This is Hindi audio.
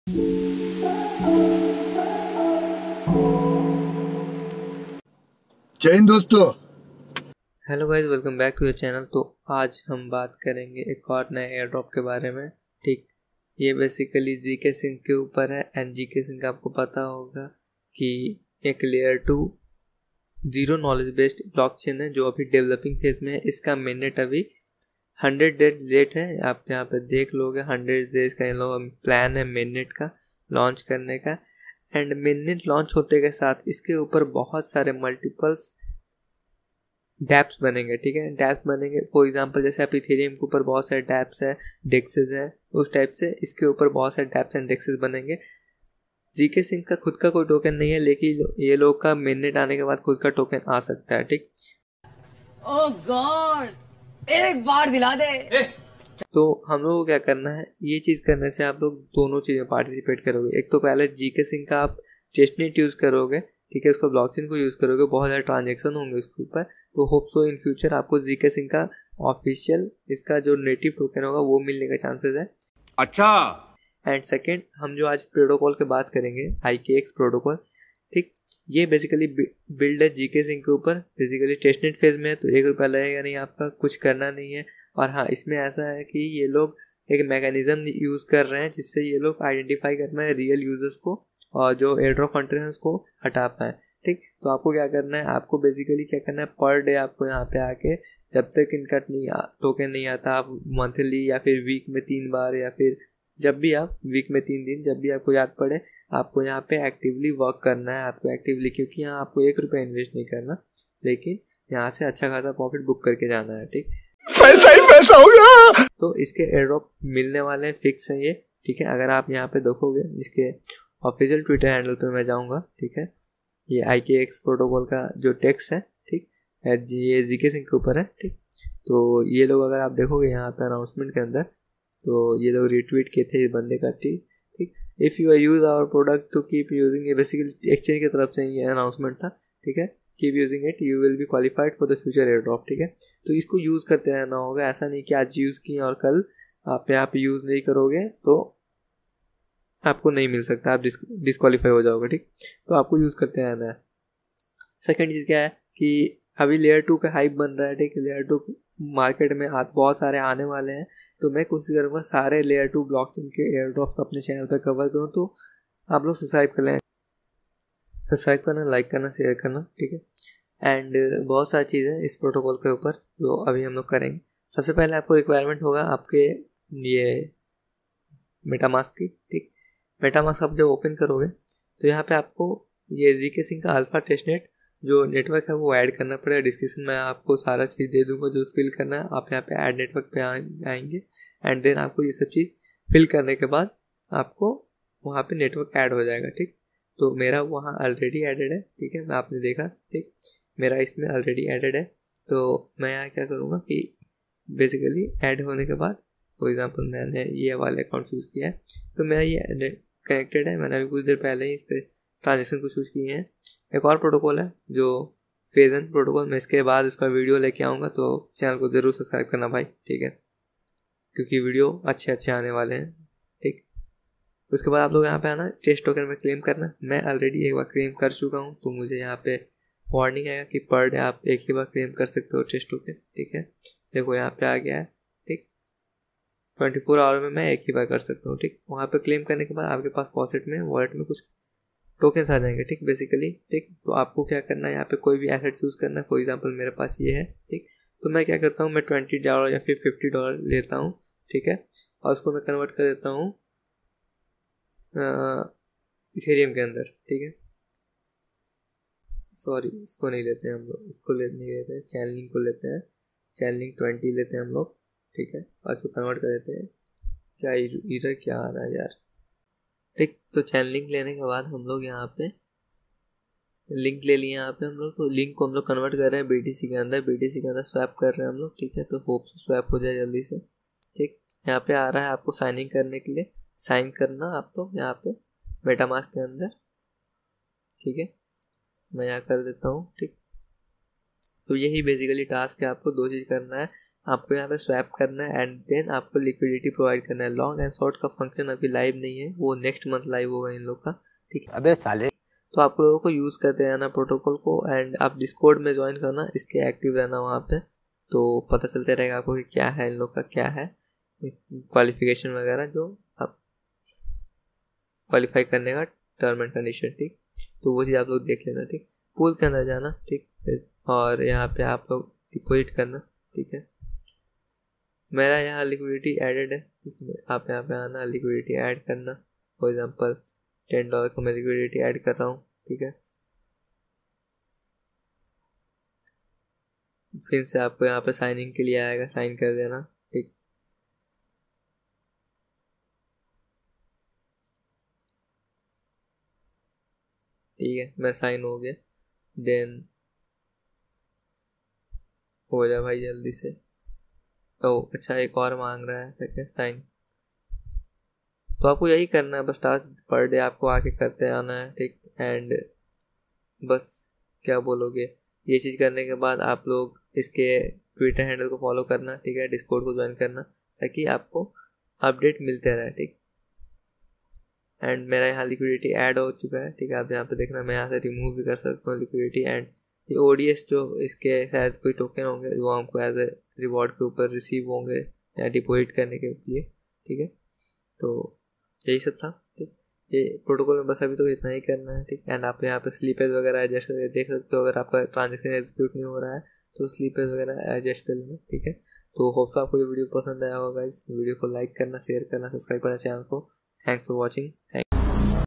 जय हिंद दोस्तों। Hello guys, welcome back to your channel. तो आज हम बात करेंगे एक और नए एयर ड्रॉप के बारे में। ठीक, ये बेसिकली जीके सिंक के ऊपर है। एंड जीके सिंक आपको पता होगा कि एक layer 2 zero knowledge based blockchain है जो अभी डेवलपिंग फेज में है। इसका मिनट अभी 100 डेज लेट है। आप यहाँ पे देख लोगे 100 डेज का इन लोगों का प्लान है मिनट का लॉन्च करने का। एंड मिनट लॉन्च होते के साथ इसके ऊपर बहुत सारे मल्टीपल्स डैप्स बनेंगे। ठीक है, डैप्स बनेंगे। फॉर एग्जांपल जैसे आप इथेरियम के ऊपर बहुत सारे डैप्स है, डेक्सेस है, उस टाइप से इसके ऊपर बहुत सारे डैप्स एंड डेक्सेस बनेंगे। जीके सिंक का खुद का कोई टोकन नहीं है, लेकिन ये लोग का मिनट आने के बाद खुद का टोकन आ सकता है। ठीक, ओह गॉड, एक बार दिला दे। तो हम लोग को क्या करना है, ये चीज़ करने से आप लोग दोनों चीज़ें पार्टिसिपेट करोगे। एक तो पहले जीके सिंक का आप टेस्टनेट यूज़ करोगे, ठीक है, उसको ब्लॉकचेन को यूज़ करोगे, बहुत सारे ट्रांजेक्शन होंगे उसके ऊपर। तो होप सो इन फ्यूचर आपको जीके सिंक का ऑफिशियल इसका जो नेटिव टोकन होगा वो मिलने का चांसेस है। अच्छा, एंड सेकेंड, हम जो आज प्रोटोकॉल की बात करेंगे IKX प्रोटोकॉल। ठीक, ये बेसिकली बिल्ड है जीके सिंक के ऊपर। बेसिकली टेस्टनेट फेज में है तो 1 रुपया लगेगा नहीं, आपका कुछ करना नहीं है। और हाँ, इसमें ऐसा है कि ये लोग एक मैकेनिज्म यूज़ कर रहे हैं जिससे ये लोग आइडेंटिफाई करना है रियल यूजर्स को और जो एयर ड्रॉप कंटेनर उसको हटा पाए। ठीक, तो आपको क्या करना है, आपको बेसिकली क्या करना है, पर डे आपको यहाँ पे आके जब तक इनका टोकन नहीं आता, आप मंथली या फिर वीक में 3 बार या फिर जब भी आप वीक में 3 दिन जब भी आपको याद पड़े, आपको यहाँ पे एक्टिवली वर्क करना है। आपको एक्टिवली, क्योंकि यहाँ आपको 1 रुपया इन्वेस्ट नहीं करना, लेकिन यहाँ से अच्छा खासा प्रॉफिट बुक करके जाना है। ठीक, पैसा ही पैसा होगा। तो इसके एयर ड्रॉप मिलने वाले हैं, फिक्स है ये। ठीक है, अगर आप यहाँ पे देखोगे इसके ऑफिशियल ट्विटर हैंडल पे मैं जाऊँगा। ठीक है, ये IKX प्रोटोकॉल का जो टेक्स्ट है, ठीक, ये जीके सिंक के ऊपर है। ठीक, तो ये लोग अगर आप देखोगे यहाँ पे अनाउंसमेंट के अंदर, तो ये लोग रिट्वीट किए थे इस बंदे का। ठीक, if you use our product to keep using, ये बेसिकली एक्सचेंज की तरफ से ये अनाउंसमेंट था। ठीक है, keep using it, you will be qualified for the future airdrop. ठीक है, तो इसको यूज़ करते रहना होगा। ऐसा नहीं कि आज यूज़ किए और कल आप यहाँ पे यूज़ नहीं करोगे तो आपको नहीं मिल सकता, आप डिस्क्वालीफाई हो जाओगे। ठीक, तो आपको यूज़ करते रहना है। सेकेंड चीज़ क्या है कि अभी लेयर 2 का हाइप बन रहा है। ठीक है, लेयर 2 मार्केट में बहुत सारे आने वाले हैं, तो मैं कोशिश करूँगा सारे लेयर 2 ब्लॉकचेन के एयर ड्रॉप अपने चैनल पर कवर करूँ। तो आप लोग सब्सक्राइब कर लें, सब्सक्राइब करना, लाइक करना, शेयर करना। ठीक है, एंड बहुत सारी चीज़ें इस प्रोटोकॉल के ऊपर जो अभी हम लोग करेंगे। सबसे पहले आपको रिक्वायरमेंट होगा आपके ये मेटामास्क की। ठीक, मेटामास्क आप जब ओपन करोगे तो यहाँ पे आपको ये जीके सिंक का अल्फा टेस्टनेट जो नेटवर्क है वो ऐड करना पड़ेगा। डिस्क्रिप्शन में आपको सारा चीज़ दे दूंगा जो फिल करना है। आप यहाँ पे ऐड नेटवर्क पे आएंगे एंड देन आपको ये सब चीज़ फिल करने के बाद आपको वहाँ पे नेटवर्क ऐड हो जाएगा। ठीक, तो मेरा वहाँ ऑलरेडी एडेड है। ठीक है, आपने देखा। ठीक, मेरा इसमें ऑलरेडी एडेड है। तो मैं यहाँ क्या करूँगा कि बेसिकली ऐड होने के बाद, फॉर एग्जांपल मैंने ये वाला अकाउंट चूज़ किया है तो मेरा ये कनेक्टेड है। मैंने अभी कुछ देर पहले ही इस पर ट्रांजेक्शन को चूज़ किए हैं। एक और प्रोटोकॉल है जो फेजन प्रोटोकॉल, मैं इसके बाद इसका वीडियो लेके आऊँगा, तो चैनल को ज़रूर सब्सक्राइब करना भाई। ठीक है, क्योंकि वीडियो अच्छे अच्छे आने वाले हैं। ठीक, उसके बाद आप लोग यहाँ पे आना, टेस्ट टोकन में क्लेम करना। मैं ऑलरेडी एक बार क्लेम कर चुका हूँ, तो मुझे यहाँ पे वार्निंग आएगा कि पर डे आप एक ही बार क्लेम कर सकते हो टेस्ट टोकन। ठीक है, देखो यहाँ पे आ गया है। ठीक, 24 आवर में मैं एक ही बार कर सकता हूँ। ठीक, वहाँ पे क्लेम करने के बाद आपके पास पॉकेट में वॉलेट में कुछ टोकन्स आ जाएंगे। ठीक, बेसिकली। ठीक, तो आपको क्या करना है, यहाँ पे कोई भी एसेट चूज़ करना है। फॉर एग्जांपल मेरे पास ये है। ठीक, तो मैं क्या करता हूँ, मैं $20 या फिर $50 लेता हूँ। ठीक है, और उसको मैं कन्वर्ट कर देता हूँ इथेरियम के अंदर। ठीक है, सॉरी, इसको नहीं लेते हैं हम लोग, इसको नहीं लेते हैं, चैनलिंग को लेते हैं। चैनलिंग 20 लेते हैं हम लोग। ठीक है, और इसको कन्वर्ट कर देते हैं। क्या इधर क्या आ रहा है यार। ठीक, तो चैनलिंग लेने के बाद हम लोग यहाँ पे लिंक ले लिए यहाँ पे हम लोग। तो लिंक को हम लोग कन्वर्ट कर रहे हैं BTC के अंदर, BTC के अंदर स्वैप कर रहे हैं हम लोग। ठीक है, तो होप से स्वैप हो जाए जल्दी से। ठीक, यहाँ पे आ रहा है आपको साइन इन करने के लिए, साइन करना आप लोग यहाँ पे मेटामास्क के अंदर। ठीक है, मैं यहाँ कर देता हूँ। ठीक, तो यही बेसिकली टास्क है, आपको 2 चीज़ करना है। आपको यहाँ पे स्वैप करना है एंड देन आपको लिक्विडिटी प्रोवाइड करना है। लॉन्ग एंड शॉर्ट का फंक्शन अभी लाइव नहीं है, वो नेक्स्ट मंथ लाइव होगा इन लोग का, ठीक है। अबे साले, तो आप लोगों को यूज़ करते रहना प्रोटोकॉल को एंड आप डिस्कॉर्ड में ज्वाइन करना, इसके एक्टिव रहना वहाँ पे, तो पता चलते रहेगा आपको कि क्या है इन लोग का, क्या है क्वालिफिकेशन वगैरह जो आप क्वालिफाई करने का टर्म एंड कंडीशन, ठीक। तो वो चीज़ आप लोग देख लेना, ठीक। पूल के अंदर जाना, ठीक, और यहाँ पे आप लोग डिपॉजिट करना, ठीक है। मेरा यहाँ लिक्विडिटी एडेड है, आप यहाँ पे आना, लिक्विडिटी ऐड करना। फॉर एग्जांपल $10 का मैं लिक्विडिटी ऐड कर रहा हूँ, ठीक है। फिर से आपको यहाँ पे साइनिंग के लिए आएगा, साइन कर देना, ठीक। ठीक है, मैं साइन हो गया। देन हो जा भाई जल्दी से। ओह अच्छा, एक और मांग रहा है, ठीक है, साइन। तो आपको यही करना है, बस टास्क पर डे आपको आके करते आना है, ठीक। एंड बस क्या बोलोगे, ये चीज़ करने के बाद आप लोग इसके ट्विटर हैंडल को फॉलो करना, ठीक है, डिस्कॉर्ड को ज्वाइन करना ताकि आपको अपडेट मिलते रहे, ठीक। एंड मेरा यहाँ लिक्विडिटी ऐड हो चुका है, ठीक है। आप यहाँ पे देखना, मैं यहाँ से रिमूव भी कर सकता हूँ लिक्विडिटी। एंड ये ODS जो इसके शायद कोई टोकन होंगे वो हमको एज ए रिवॉर्ड के ऊपर रिसीव होंगे या डिपॉजिट करने के लिए, ठीक है। तो यही सब था, ठीक। ये प्रोटोकॉल में बस अभी तो इतना ही करना है, ठीक। एंड आप यहाँ पे स्लीपेज वगैरह एडजस्ट करके देख सकते हो, अगर आपका ट्रांजेक्शन एग्जीक्यूट नहीं हो रहा है तो स्लीपेज वगैरह एडजस्ट कर लेना, ठीक है। तो होप आपको ये वीडियो पसंद आया होगा। इस वीडियो को लाइक करना, शेयर करना, सब्सक्राइब करना चैनल को। Thanks for watching.